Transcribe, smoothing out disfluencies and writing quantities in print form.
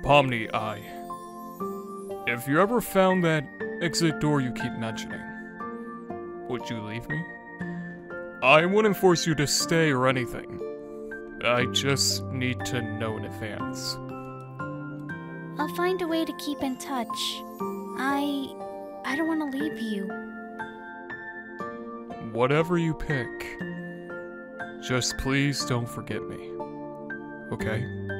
Pomni, if you ever found that exit door you keep mentioning, would you leave me? I wouldn't force you to stay or anything. I just need to know in advance. I'll find a way to keep in touch. I don't want to leave you. Whatever you pick, just please don't forget me, okay?